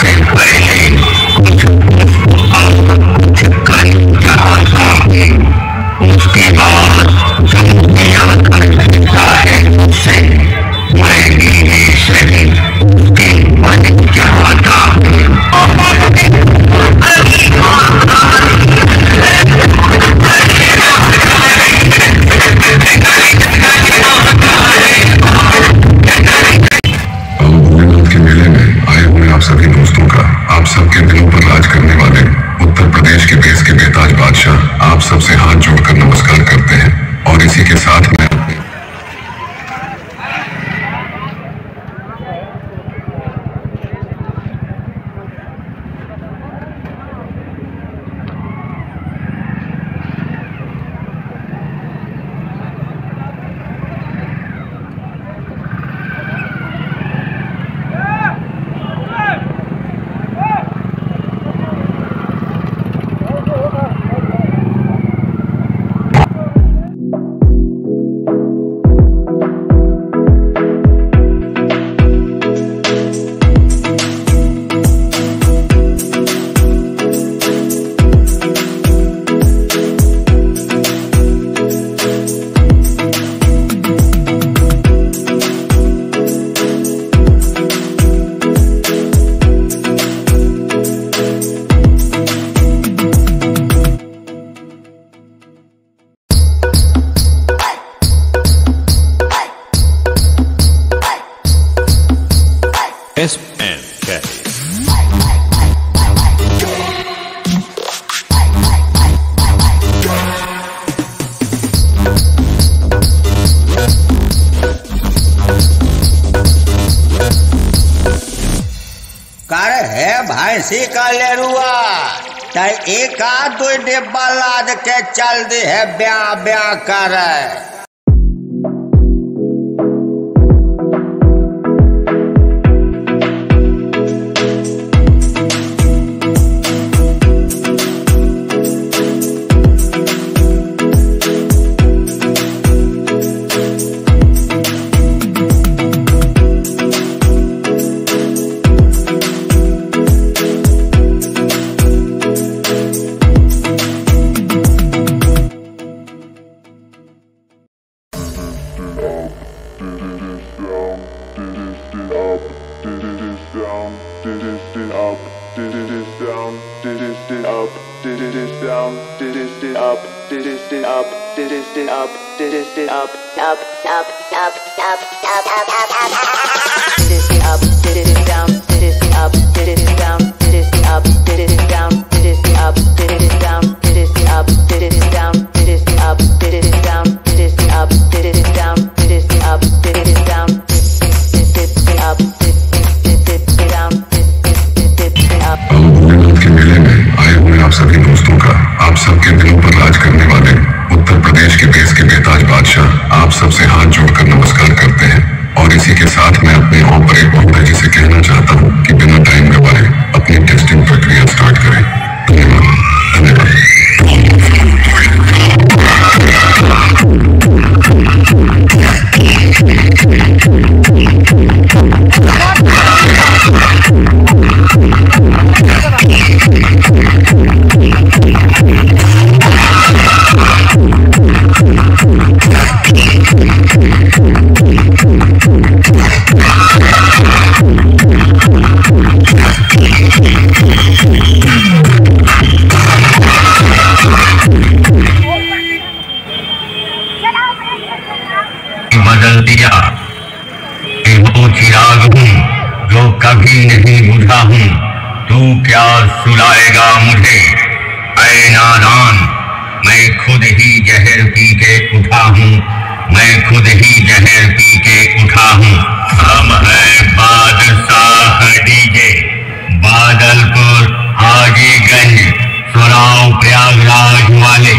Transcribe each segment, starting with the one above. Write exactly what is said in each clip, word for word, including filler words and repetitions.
से पहले कुछ कुछ कहीं चाहता हूँ, उसके बाद जब दिया कर देता है मुझसे, मैं भी सही उसके मन चाहता हूँ। आप सभी दोस्तों का, आप सबके दिलों पर राज करने वाले उत्तर प्रदेश के देश के बेताज बादशाह आप सबसे हाथ जोड़कर नमस्कार करते हैं। और इसी के साथ मैं S N K कर है भैंसी का लेरुआ त एक आध दो डिब्बा लाद के चल दे है ब्याह ब्याह कर। सभी दोस्तों का, आप सबके दिलों पर राज करने वाले उत्तर प्रदेश के देश के बेताज बादशाह आप सबसे हाथ जोड़कर नमस्कार करते हैं। और इसी के साथ मैं अपने ऑपरेटर जी से कहना चाहता हूं कि बिना टाइम गवाए अपनी टेस्टिंग प्रक्रिया स्टार्ट करें। धन्यवाद धन्यवाद। बदल दिया कि वो चिराग हूँ जो कभी नहीं बुझा हूँ, तू क्या सुलाएगा मुझे ऐ नादान। मैं खुद ही जहर पी के उठा हूँ, मैं खुद ही जहर पी के उठा हूँ। हम है बादशाह डीजे, बादलपुर हाजीगंज, सुनाओ प्रयागराज वाले।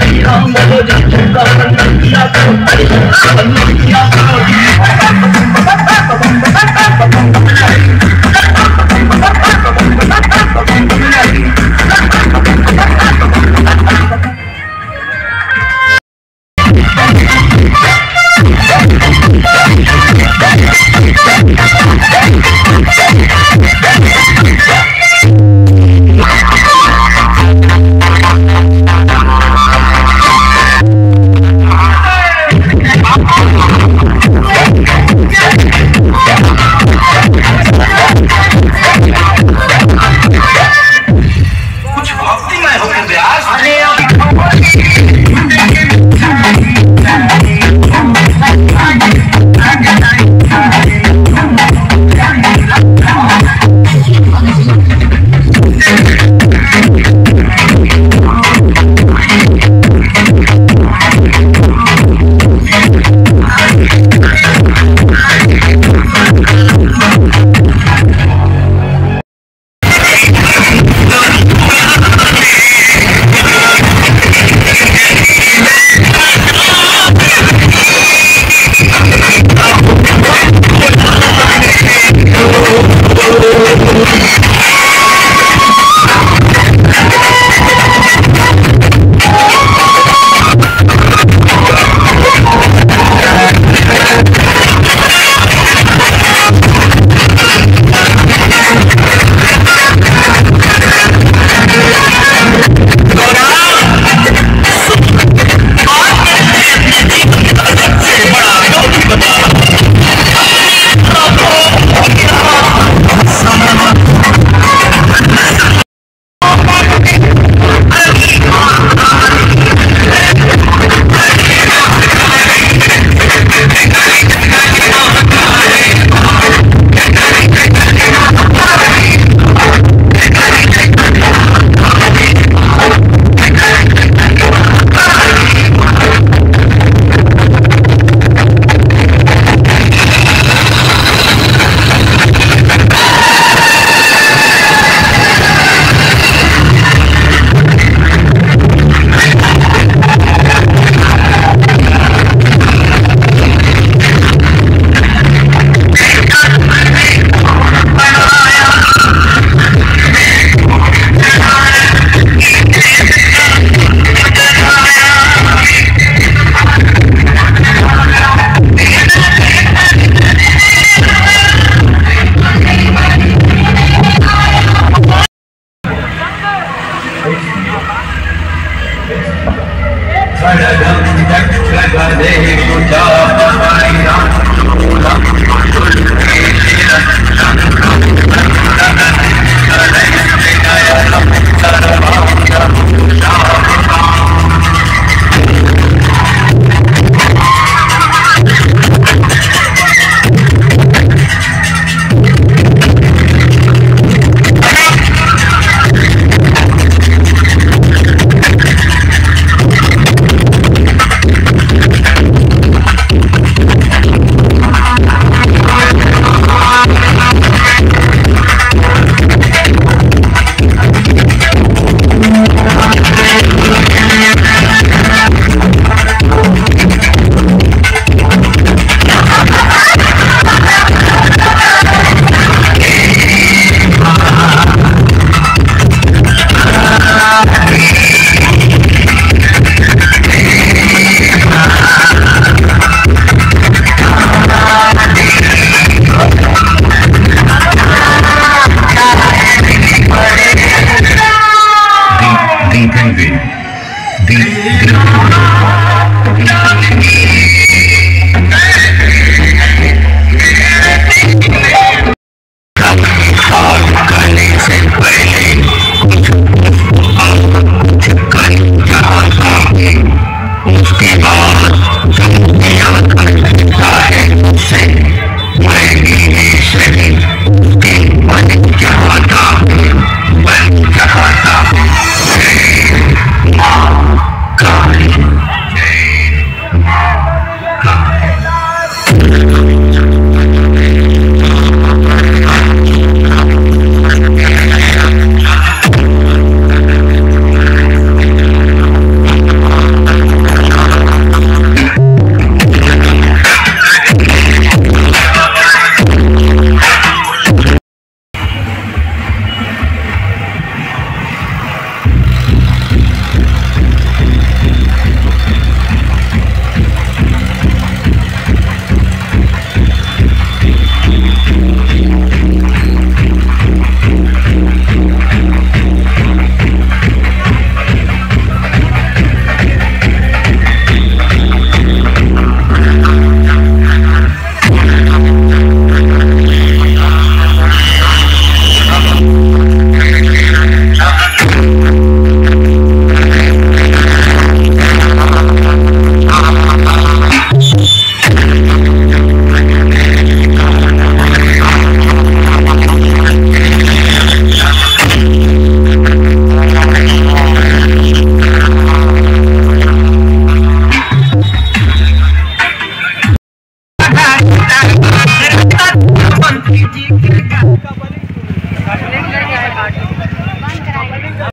Kalle Selva.